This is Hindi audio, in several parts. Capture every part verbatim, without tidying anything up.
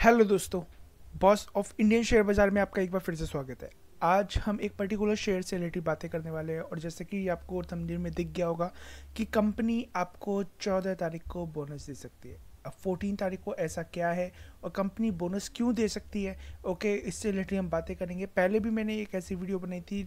हेलो दोस्तों, बॉस ऑफ इंडियन शेयर बाज़ार में आपका एक बार फिर से स्वागत है। आज हम एक पर्टिकुलर शेयर से रिलेटेड बातें करने वाले हैं और जैसे कि आपको थंबनेल में दिख गया होगा कि कंपनी आपको चौदह तारीख को बोनस दे सकती है। अब चौदह तारीख को ऐसा क्या है और कंपनी बोनस क्यों दे सकती है, ओके, इससे रिलेटेड हम बातें करेंगे। पहले भी मैंने एक ऐसी वीडियो बनाई थी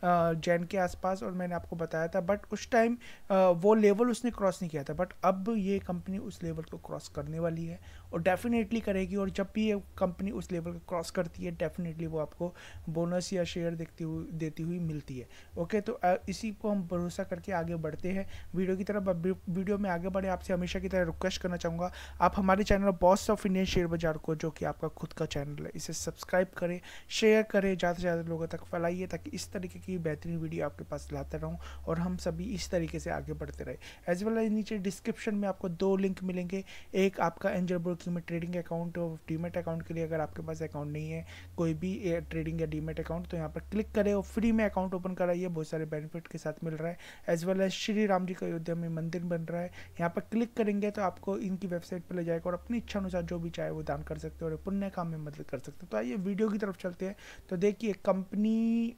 जैन के आसपास और मैंने आपको बताया था, बट उस टाइम वो लेवल उसने क्रॉस नहीं किया था। बट अब ये कंपनी उस लेवल को क्रॉस करने वाली है और डेफिनेटली करेगी। और जब भी ये कंपनी उस लेवल को क्रॉस करती है डेफिनेटली वो आपको बोनस या शेयर देखती हुई देती हुई मिलती है। ओके, तो अ, इसी को हम भरोसा करके आगे बढ़ते हैं वीडियो की तरफ। अब वीडियो में आगे बढ़े आपसे हमेशा की तरह रिक्वेस्ट करना चाहूँगा, आप हमारे channel boss of Indian share बाजार को, जो कि आपका खुद का चैनल है, इसे सब्सक्राइब करें, शेयर करें, ज़्यादा से ज़्यादा लोगों तक फैलाइए ताकि इस तरीके की बेहतरीन वीडियो आपके पास लाता रहूँ और हम सभी इस तरीके से आगे बढ़ते रहे। एज वेल एज नीचे डिस्क्रिप्शन में आपको दो लिंक मिलेंगे। एक आपका एंजल ब्रोकिंग में ट्रेडिंग अकाउंट और डीमेट अकाउंट के लिए, अगर आपके पास अकाउंट नहीं है कोई भी ट्रेडिंग या डीमेट अकाउंट, तो यहाँ पर क्लिक करें और फ्री में अकाउंट ओपन कराइए, बहुत सारे बेनिफिट के साथ मिल रहा है। As well as Shri Ram ji का अयोध्या में मंदिर बन रहा है, यहाँ पर क्लिक करेंगे तो आपको इनकी वेबसाइट पर ले जाएगा और अपनी इच्छा अनुसार जो भी चाहे वो दान कर सकते हो और पुण्य काम में मदद कर सकते हो। तो आइए वीडियो की तरफ चलते हैं। तो देखिए, कंपनी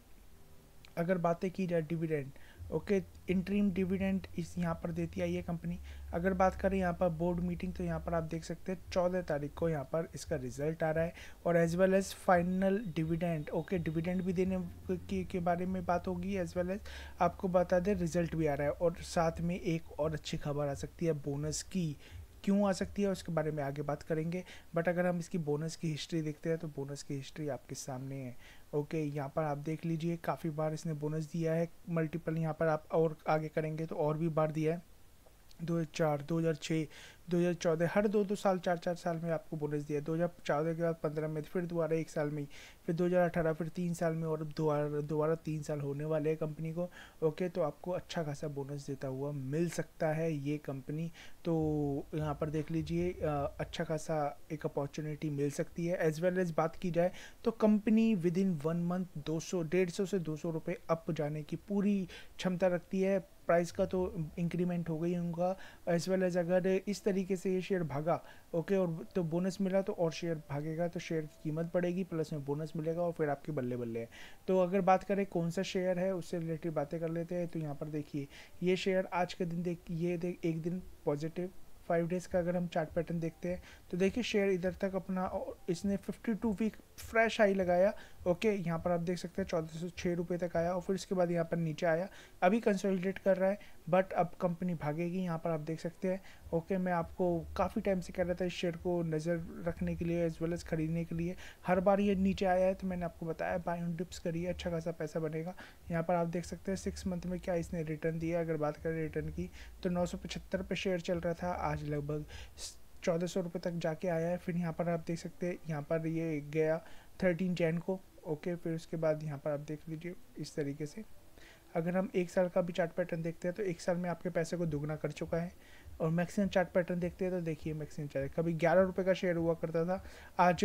अगर बातें की जाए डिविडेंड, ओके, इंटरिम डिविडेंड इस यहाँ पर देती है ये कंपनी। अगर बात करें यहाँ पर बोर्ड मीटिंग, तो यहाँ पर आप देख सकते हैं चौदह तारीख को यहाँ पर इसका रिजल्ट आ रहा है और as well as final dividend, okay, dividend भी देने के, के बारे में बात होगी। एज वेल एज आपको बता दें रिजल्ट भी आ रहा है और साथ में एक और अच्छी खबर आ सकती है बोनस की। क्यों आ सकती है उसके बारे में आगे बात करेंगे, बट अगर हम इसकी बोनस की हिस्ट्री देखते हैं तो बोनस की हिस्ट्री आपके सामने है। ओके, यहाँ पर आप देख लीजिए काफ़ी बार इसने बोनस दिया है, मल्टीपल। यहाँ पर आप और आगे करेंगे तो और भी बार दिया है, दो हज़ार चार, दो हज़ार छः, दो हज़ार चौदह, हर दो दो साल, चार चार साल में आपको बोनस दिया। दो हज़ार चौदह के बाद पंद्रह में, फिर दोबारा एक साल में ही, फिर दो हज़ार अठारह, फिर तीन साल में, और अब दोबारा दोबारा तीन साल होने वाले हैं कंपनी को। ओके, तो आपको अच्छा खासा बोनस देता हुआ मिल सकता है ये कंपनी। तो यहाँ पर देख लीजिए अच्छा खासा एक अपॉर्चुनिटी मिल सकती है। एज वेल एज बात की जाए तो company within one month दो सौ डेढ़ सौ से दो सौ रुपये अप जाने की पूरी क्षमता रखती है। प्राइस का तो इंक्रीमेंट हो गई होगा। एज वेल एज अगर इस तरीके से ये शेयर भागा, ओके, और तो बोनस मिला तो और शेयर भागेगा तो शेयर की कीमत बढ़ेगी, प्लस में बोनस मिलेगा और फिर आपके बल्ले बल्ले है। तो अगर बात करें कौन सा शेयर है उससे रिलेटेड बातें कर लेते हैं। तो यहाँ पर देखिए ये शेयर आज के दिन देख ये देख एक दिन पॉजिटिव, फाइव डेज़ का अगर हम चार्ट पैटर्न देखते हैं तो देखिए शेयर इधर तक अपना इसने fifty two week fresh high लगाया। ओके, यहाँ पर आप देख सकते हैं चौदह सौ छः रुपये तक आया और फिर इसके बाद यहाँ पर नीचे आया, अभी कंसोलिडेट कर रहा है, बट अब कंपनी भागेगी। यहाँ पर आप देख सकते हैं। ओके, मैं आपको काफ़ी टाइम से कह रहा था इस शेयर को नज़र रखने के लिए एज वेल एज खरीदने के लिए। हर बार ये नीचे आया है तो मैंने आपको बताया बाय ऑन डिप्स करिए, अच्छा खासा पैसा बनेगा। यहाँ पर आप देख सकते हैं सिक्स मंथ में क्या इसने रिटर्न दिया। अगर बात करें रिटर्न की तो नौ सौ पचहत्तर पे शेयर चल रहा था, आज लगभग चौदह सौ रुपये तक जाके आया है। फिर यहाँ पर आप देख सकते हैं यहाँ पर ये गया थर्टीन जैन को। ओके, फिर उसके बाद यहाँ पर आप देख लीजिए इस तरीके से अगर हम एक साल का भी चार्ट पैटर्न देखते हैं तो एक साल में आपके पैसे को दुगना कर चुका है। और मैक्सिमम चार्ट पैटर्न देखते हैं तो देखिए मैक्सिमम चार्ट कभी ग्यारह रुपये का शेयर हुआ करता था, आज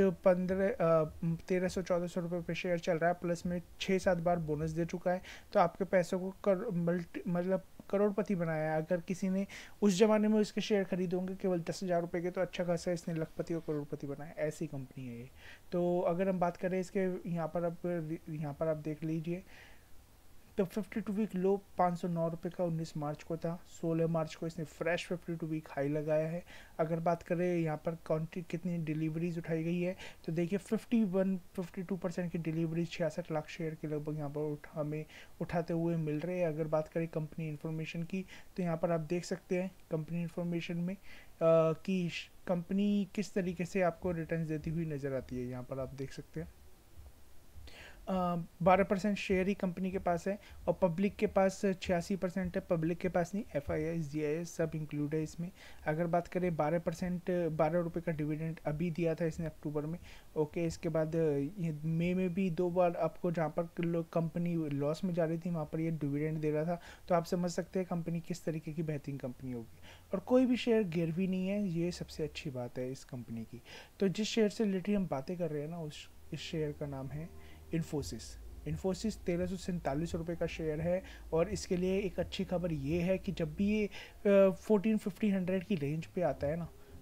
पंद्रह तेरह सौ चौदह सौ रुपये पे शेयर चल रहा है, प्लस में छः सात बार बोनस दे चुका है। तो आपके पैसों को कर मल्टी मतलब करोड़पति बनाया है। अगर किसी ने उस जमाने में उसके शेयर खरीदे होंगे केवल दस हज़ार रुपये के, तो अच्छा खासा इसने लखपति और करोड़पति बनाया, ऐसी कंपनी है ये। तो अगर हम बात करें इसके यहाँ पर अब यहाँ पर आप देख लीजिए तो फिफ्टी टू वीक लो पाँच सौ नौ रुपये का उन्नीस मार्च को था, सोलह मार्च को इसने fresh fifty two week high लगाया है। अगर बात करें यहाँ पर क्वांटिटी कितनी डिलीवरीज उठाई गई है तो देखिए fifty one fifty two percent की डिलीवरीज छियासठ लाख शेयर के लगभग यहाँ पर उठ, हमें उठाते हुए मिल रहे हैं। अगर बात करें कंपनी इन्फॉर्मेशन की तो यहाँ पर आप देख सकते हैं कंपनी इन्फॉर्मेशन में आ, कि कंपनी किस तरीके से आपको रिटर्न देती हुई नज़र आती है। यहाँ पर आप देख सकते हैं बारह परसेंट शेयर ही कंपनी के पास है और पब्लिक के पास छियासी परसेंट है। पब्लिक के पास नहीं, F I S G I S सब इंक्लूड है इसमें। अगर बात करें बारह परसेंट बारह रुपये का डिविडेंड अभी दिया था इसने अक्टूबर में। ओके, इसके बाद ये मई में भी दो बार आपको जहाँ पर कंपनी लॉस में जा रही थी वहाँ पर ये डिविडेंड दे रहा था। तो आप समझ सकते हैं कंपनी किस तरीके की बेहतरीन कंपनी होगी और कोई भी शेयर गिरवी नहीं है, ये सबसे अच्छी बात है इस कंपनी की। तो जिस शेयर से रिलेटेड हम बातें कर रहे हैं ना उस इस शेयर का नाम है इन्फोसिस। इन्फोसिस तेरह सौ सैंतालीस रुपये का शेयर है और इसके लिए एक अच्छी खबर ये है कि जब भी ये फोर्टीन फिफ्टीन हंड्रेड की रेंज पे आता है ना,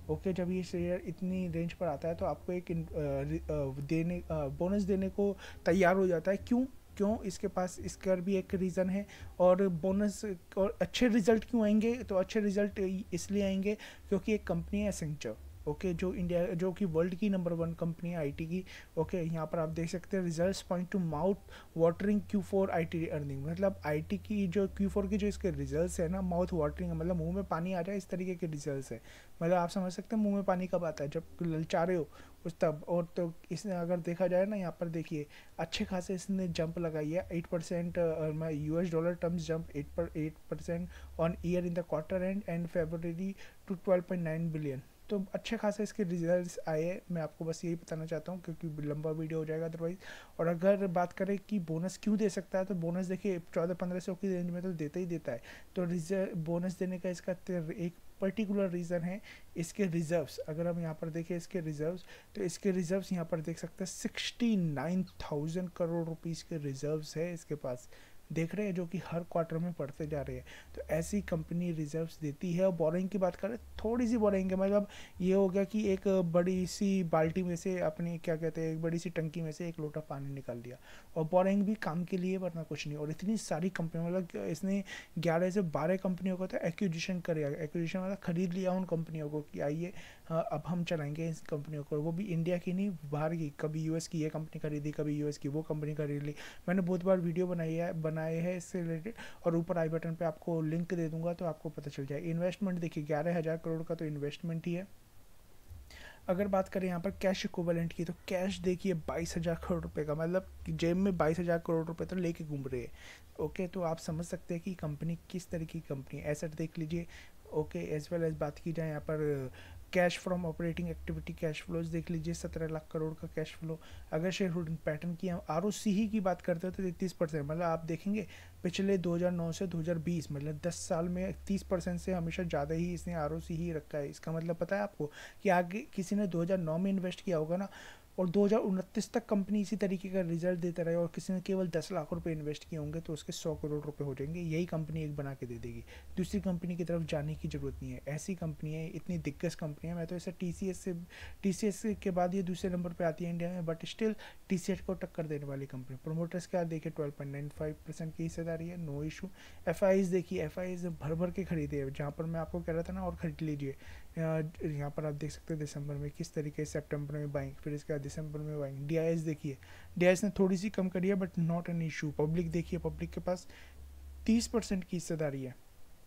ओके, जब ये शेयर इतनी रेंज पर आता है तो आपको एक इन- अ, रि- अ, देने बोनस देने को तैयार हो जाता है। क्यों क्यों इसके पास इसका भी एक रीज़न है। और बोनस और अच्छे रिजल्ट क्यों आएंगे, तो अच्छे रिजल्ट इसलिए आएंगे क्योंकि एक कंपनी है एसेंचर। ओके, जो इंडिया जो कि वर्ल्ड की नंबर वन कंपनी है आईटी की। ओके, यहाँ पर आप देख सकते हैं results point to mouth watering Q four I T earning, मतलब आईटी की जो क्यू फोर की जो इसके रिजल्ट्स है ना, माउथ वाटरिंग, मतलब मुंह में पानी आ जाए इस तरीके के रिजल्ट्स है। मतलब आप समझ सकते हैं मुंह में पानी कब आता है, जब ललचा रहे हो उस तब। और तो इसने अगर देखा जाए ना, यहाँ पर देखिए अच्छे खासे इसने जंप लगाई है, eight percent US dollar terms jump eight पर eight percent on year in the quarter end end February to twelve point nine billion. तो अच्छे खासे इसके रिजल्ट्स आए हैं। मैं आपको बस यही बताना चाहता हूँ क्योंकि लंबा वीडियो हो जाएगा अदरवाइज। और अगर बात करें कि बोनस क्यों दे सकता है, तो बोनस देखिए चौदह पंद्रह सौ की रेंज में तो देता ही देता है। तो रिजर्व बोनस देने का इसका ते- एक पर्टिकुलर रीज़न है इसके रिजर्व्स। अगर हम यहाँ पर देखें इसके रिजर्व्स, तो इसके रिजर्व्स यहाँ पर देख सकते हैं sixty nine thousand crore rupees के रिजर्व्स है इसके पास। देख रहे हैं, जो कि हर क्वार्टर में बढ़ते जा रहे हैं। तो ऐसी कंपनी रिजर्व्स देती है। और बोरिंग की बात करें, थोड़ी सी बोरिंग है, मतलब ये हो गया कि एक बड़ी सी बाल्टी में से अपनी क्या कहते हैं, एक बड़ी सी टंकी में से एक लोटा पानी निकाल दिया। और बोरिंग भी काम के लिए, वरना कुछ नहीं। और इतनी सारी कंपनी, मतलब इसने ग्यारह से बारह कंपनियों को तो एक्विजिशन करेगा। एक्विजिशन मतलब खरीद लिया उन कंपनियों को कि आइए हाँ, अब हम चलाएंगे इस कंपनियों को। वो भी इंडिया की नहीं, बाहर की। कभी यूएस की ये कंपनी खरीदी, कभी यूएस की वो कंपनी खरीद ली। मैंने बहुत बार वीडियो बनाई है बनाए हैं इससे रिलेटेड, और ऊपर आई बटन पे आपको लिंक दे दूंगा तो आपको पता चल जाए। इन्वेस्टमेंट देखिए ग्यारह हज़ार करोड़ का तो इन्वेस्टमेंट ही है। अगर बात करें यहाँ पर कैश इक्विवेलेंट की, तो कैश देखिए बाईस हज़ार करोड़ रुपए का, मतलब जेब में बाईस हज़ार करोड़ रुपए तो लेके घूम रहे हैं। ओके, तो आप समझ सकते हैं कि कंपनी किस तरीके की कंपनी है। एसेट देख लीजिए। ओके, एज वेल एज बात की जाए यहाँ पर cash from operating activity cash flows देख लीजिए, सत्रह लाख करोड़ का कैश फ्लो। अगर शेयर होल्डिंग पैटर्न की हम आर ओ सी ही की बात करते हो तो तैंतीस परसेंट, मतलब आप देखेंगे पिछले दो हज़ार नौ से दो हज़ार बीस, मतलब दस साल में तीस परसेंट से हमेशा ज़्यादा ही इसने आर ओ सी ही रखा है। इसका मतलब पता है आपको कि आगे किसी ने दो हज़ार नौ में इन्वेस्ट किया होगा ना, और दो हज़ार उनतीस तक कंपनी इसी तरीके का रिजल्ट देता रहे, और किसी ने केवल दस लाख रुपए इन्वेस्ट किए होंगे तो उसके सौ करोड़ रुपए हो जाएंगे। यही कंपनी एक बना के दे देगी। दूसरी कंपनी की तरफ जाने की ज़रूरत नहीं है। ऐसी कंपनी है, इतनी दिग्गज कंपनी है। मैं तो ऐसा टी सी एस से टी सी एस के बाद ये दूसरे नंबर पर आती है इंडिया में, but still T C S को टक्कर देने वाली कंपनी। प्रोमोटर्स क्या देखिए twelve point nine five percent की हिस्सेदारी है, no issue. F I S देखिए, एफ आई एस भर भर के खरीदे हैं, जहाँ पर मैं आपको कह रहा था ना और खरीद लीजिए। यहाँ पर आप देख सकते हैं दिसंबर में किस तरीके से, सितंबर में बाइंग, फिर इसके बाद दिसंबर में बाइंग। डी आई एस देखिए, डी आई एस ने थोड़ी सी कम करी है but not an issue. Public देखिए, पब्लिक के पास तीस परसेंट की हिस्सेदारी है,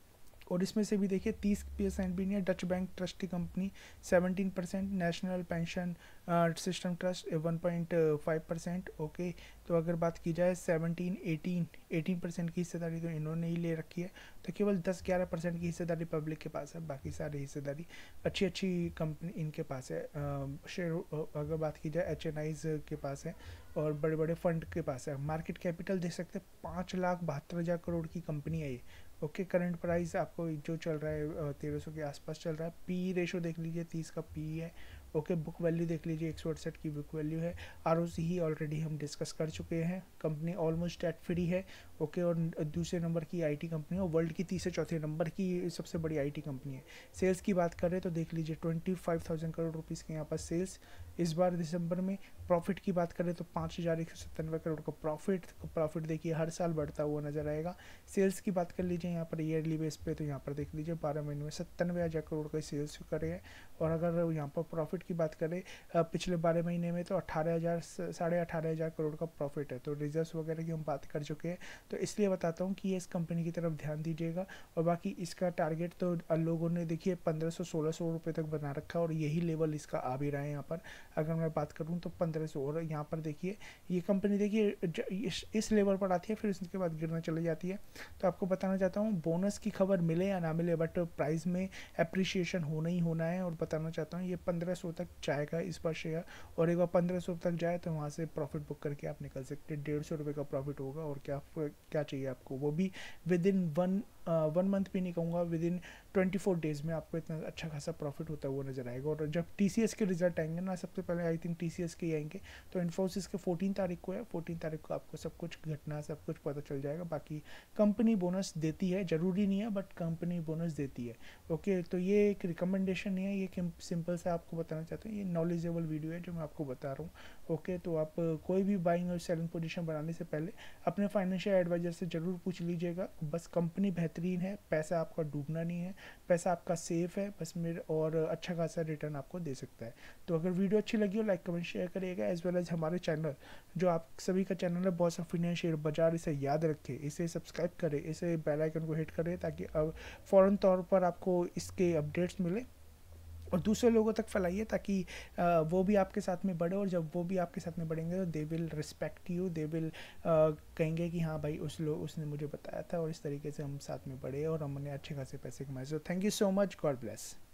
और इसमें से भी देखिए तीस परसेंट भी नहीं है। डच बैंक ट्रस्ट की company seventeen percent, national pension system trust one point five percent. Okay, तो अगर बात की जाए सेवनटीन एटीन एटीन परसेंट की हिस्सेदारी तो इन्होंने ही ले रखी है। तो केवल दस ग्यारह परसेंट की हिस्सेदारी पब्लिक के पास है, बाकी सारी हिस्सेदारी अच्छी अच्छी कंपनी इनके पास है। शेयर अगर बात की जाए एच एन आईज के पास है, और बड़े बड़े फंड के पास है। मार्केट कैपिटल देख सकते हैं पाँच लाख बहत्तर हज़ार करोड़ की कंपनी है ये। ओके, करंट प्राइस आपको जो चल रहा है तेरह सौ के आसपास चल रहा है। पी रेशो देख लीजिए, तीस का पी है। ओके, बुक वैल्यू देख लीजिए, एक सौ अड़सठ की बुक वैल्यू है। आर ओ सी ही ऑलरेडी हम डिस्कस कर चुके हैं। कंपनी ऑलमोस्ट डेट फ्री है। ओके, और दूसरे नंबर की आईटी कंपनी है, और वर्ल्ड की तीसरे चौथे नंबर की सबसे बड़ी आईटी कंपनी है। सेल्स की बात करें तो देख लीजिए twenty five thousand crore rupees के यहाँ पर सेल्स इस बार दिसंबर में। प्रॉफिट की बात करें तो पाँच हज़ार एक सौ सत्तानवे करोड़ का प्रॉफिट। प्रॉफिट देखिए हर साल बढ़ता हुआ नजर आएगा। सेल्स की बात कर लीजिए यहाँ पर ईयरली बेस पे, तो यहाँ पर देख लीजिए बारह महीने में सत्तानवे हज़ार करोड़ का सेल्स करे हैं। और अगर यहाँ पर प्रॉफिट की बात करें पिछले बारह महीने में, तो अट्ठारह हज़ार साढ़े अठारह हज़ार करोड़ का प्रॉफिट है। तो रिजल्ट वगैरह की हम बात कर चुके हैं, तो इसलिए बताता हूँ कि ये इस कंपनी की तरफ ध्यान दीजिएगा। और बाकी इसका टारगेट तो लोगों ने देखिए पंद्रह सौ सोलह सौ रुपये तक बना रखा है, और यही लेवल इसका आ भी रहा है यहाँ पर। अगर मैं बात करूँ तो पंद्रह सौ, और यहाँ पर देखिए ये कंपनी देखिए इस, इस लेवल पर आती है, फिर उसके बाद गिरना चली जाती है। तो आपको बताना चाहता हूँ बोनस की खबर मिले या ना मिले, बट प्राइस में अप्रिशिएशन होना ही होना है। और बताना चाहता हूँ ये पंद्रह सौ तक जाएगा इस पर शेयर, और एक बार पंद्रह सौ तक जाए तो वहाँ से प्रॉफिट बुक करके आप निकल सकते हैं। डेढ़ सौ रुपये का प्रॉफिट होगा, और क्या क्या चाहिए आपको, वो भी within one one month भी नहीं कहूँगा, within twenty four days में आपको इतना अच्छा खासा प्रॉफिट होता है वो नज़र आएगा। और जब टी सी एस के रिजल्ट आएंगे ना, सबसे पहले I think T C S के ही आएंगे, तो इन्फोसिस के फोर्टीन तारीख को है, फोर्टीन तारीख को आपको सब कुछ घटना सब कुछ पता चल जाएगा। बाकी कंपनी बोनस देती है, ज़रूरी नहीं है बट कंपनी बोनस देती है। ओके, तो ये एक रिकमेंडेशन नहीं है, ये सिंपल से आपको बताना चाहता हूँ, ये नॉलेजेबल वीडियो है जो मैं आपको बता रहा हूँ। ओके, तो आप कोई भी बाइंग और सेलिंग पोजीशन बनाने से पहले अपने फाइनेंशियल एडवाइजर से ज़रूर पूछ लीजिएगा। बस कंपनी बेहतरीन है, पैसा आपका डूबना नहीं है, पैसा आपका सेफ है बस मेरे, और अच्छा खासा रिटर्न आपको दे सकता है। तो अगर वीडियो अच्छी लगी हो लाइक कमेंट शेयर करिएगा, एज वेल एज हमारे चैनल जो आप सभी का चैनल है बॉस ऑफ इंडियन शेयर बाजार, इसे याद रखें, इसे सब्सक्राइब करें, इसे बेल आइकन को हिट करें ताकि अब फ़ौरन तौर पर आपको इसके अपडेट्स मिले और दूसरे लोगों तक फैलाइए ताकि आ, वो भी आपके साथ में बढ़े। और जब वो भी आपके साथ में बढ़ेंगे तो they will respect you, they will कहेंगे कि हाँ भाई उस लोग उसने मुझे बताया था, और इस तरीके से हम साथ में बढ़े और हमने अच्छे खासे पैसे कमाए। So thank you so much, god bless.